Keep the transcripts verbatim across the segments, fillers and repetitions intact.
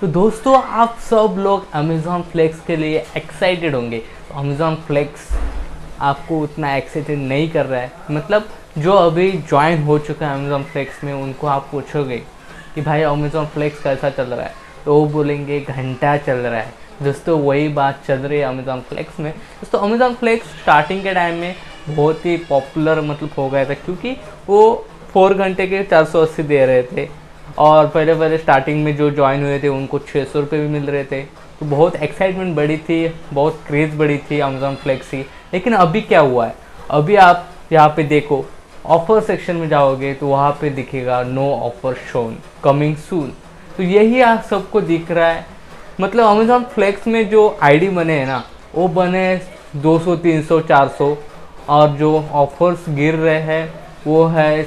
तो दोस्तों आप सब लोग अमेज़ॉन फ्लेक्स के लिए एक्साइटेड होंगे। तो अमेज़ॉन फ्लेक्स आपको उतना एक्साइटेड नहीं कर रहा है। मतलब जो अभी ज्वाइन हो चुका है अमेज़ॉन फ्लेक्स में, उनको आप पूछोगे कि भाई अमेज़ॉन फ्लेक्स कैसा चल रहा है, तो वो बोलेंगे घंटा चल रहा है। दोस्तों वही बात चल रही है अमेज़ॉन फ्लेक्स में। दोस्तों अमेज़ॉन फ्लेक्स स्टार्टिंग के टाइम में बहुत ही पॉपुलर मतलब हो गया था, क्योंकि वो फोर घंटे के चार सौ अस्सी दे रहे थे और पहले पहले स्टार्टिंग में जो ज्वाइन हुए थे उनको छः सौ रुपये भी मिल रहे थे। तो बहुत एक्साइटमेंट बढ़ी थी, बहुत क्रेज़ बढ़ी थी अमेज़ॉन फ्लेक्स की। लेकिन अभी क्या हुआ है, अभी आप यहाँ पे देखो ऑफ़र सेक्शन में जाओगे तो वहाँ पे दिखेगा no offer shown coming soon. तो यही आप सबको दिख रहा है। मतलब अमेज़ॉन फ्लेक्स में जो आईडी बने हैं ना, वो बने दो सौ, तीन सौ, चार सौ, और जो ऑफर्स गिर रहे हैं वो है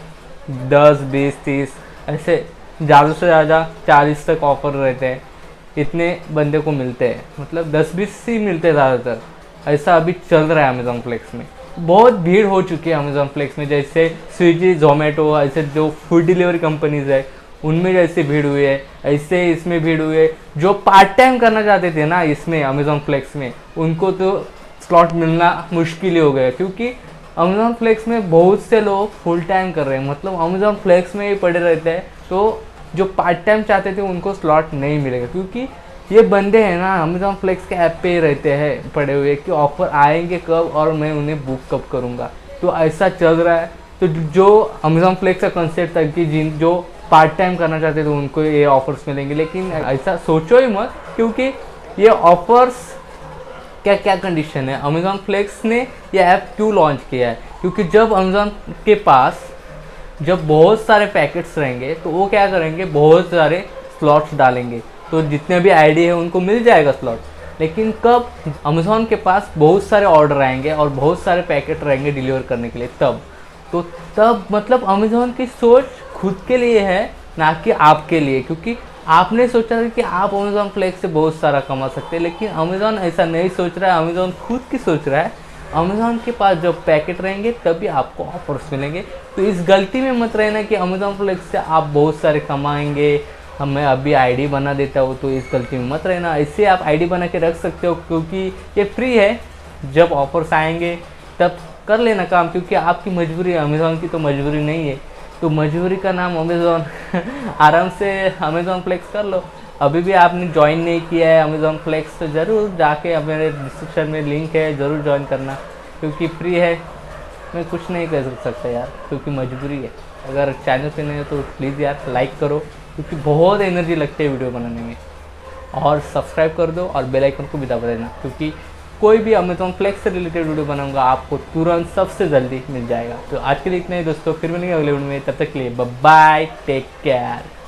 दस, बीस, तीस, ऐसे ज़्यादा से ज़्यादा चालीस तक ऑफ़र रहते हैं। इतने बंदे को मिलते हैं, मतलब दस बीस ही मिलते हैं ज़्यादातर। ऐसा अभी चल रहा है अमेज़ॉन फ्लेक्स में। बहुत भीड़ हो चुकी है अमेज़ॉन फ्लेक्स में। जैसे स्विगी, जोमेटो, ऐसे जो फूड डिलीवरी कंपनीज़ है उनमें जैसे भीड़ हुई है, ऐसे इसमें भीड़ हुई है। जो पार्ट टाइम करना चाहते थे ना इसमें अमेज़ॉन फ्लेक्स में, उनको तो स्लॉट मिलना मुश्किल ही हो गया, क्योंकि अमेज़ॉन फ्लेक्स में बहुत से लोग फुल टाइम कर रहे हैं। मतलब अमेज़ॉन फ्लेक्स में ही पड़े रहते हैं। तो जो पार्ट टाइम चाहते थे उनको स्लॉट नहीं मिलेगा, क्योंकि ये बंदे हैं ना अमेज़ॉन फ्लेक्स के ऐप पे ही रहते हैं पड़े हुए कि ऑफ़र आएंगे कब और मैं उन्हें बुक कब करूँगा। तो ऐसा चल रहा है। तो जो अमेज़ॉन फ्लेक्स का कंसेप्ट था कि जिन जो पार्ट टाइम करना चाहते थे उनको ये ऑफ़र्स मिलेंगे, लेकिन ऐसा सोचो ही मत, क्योंकि ये ऑफ़र्स क्या क्या कंडीशन है। अमेज़ॉन फ्लेक्स ने ये ऐप क्यों लॉन्च किया है, क्योंकि जब अमेज़ॉन के पास जब बहुत सारे पैकेट्स रहेंगे तो वो क्या करेंगे, बहुत सारे स्लॉट्स डालेंगे, तो जितने भी आईडी है उनको मिल जाएगा स्लॉट। लेकिन कब अमेज़ॉन के पास बहुत सारे ऑर्डर आएंगे और बहुत सारे पैकेट रहेंगे डिलीवर करने के लिए, तब तो तब मतलब अमेज़ॉन की सोच खुद के लिए है, ना कि आपके लिए। क्योंकि आपने सोचा था कि आप अमेज़ॉन फ्लेक्स से बहुत सारा कमा सकते हैं, लेकिन अमेज़ॉन ऐसा नहीं सोच रहा है। अमेज़ॉन खुद की सोच रहा है, अमेज़ॉन के पास जब पैकेट रहेंगे तभी आपको ऑफर्स मिलेंगे। तो इस गलती में मत रहना कि अमेज़ॉन फ्लेक्स से आप बहुत सारे कमाएंगे, मैं अभी आईडी बना देता हूँ, तो इस गलती में मत रहना। इससे आप आईडी बना के रख सकते हो, क्योंकि ये फ्री है। जब ऑफर्स आएंगे तब कर लेना काम, क्योंकि आपकी मजबूरी है, अमेज़ॉन की तो मजबूरी नहीं है। तो मजबूरी का नाम अमेज़ॉन आराम से अमेज़ॉन फ्लेक्स कर लो। अभी भी आपने ज्वाइन नहीं किया है अमेज़ॉन फ्लेक्स तो ज़रूर जाके मेरे डिस्क्रिप्शन में लिंक है, ज़रूर ज्वाइन करना, क्योंकि फ्री है। मैं कुछ नहीं कर सकता यार, क्योंकि मजबूरी है। अगर चैनल पे नहीं हो तो प्लीज़ यार लाइक करो, क्योंकि बहुत एनर्जी लगती है वीडियो बनाने में। और सब्सक्राइब कर दो और बेल आइकन को भी दबा देना, क्योंकि कोई भी अमेज़ॉन फ्लेक्स से रिलेटेड वीडियो बनाऊंगा आपको तुरंत सबसे जल्दी मिल जाएगा। तो आज के लिए इतना ही दोस्तों, फिर मिलेंगे अगले वीडियो में। तब तक के लिए बाय बाय, टेक केयर।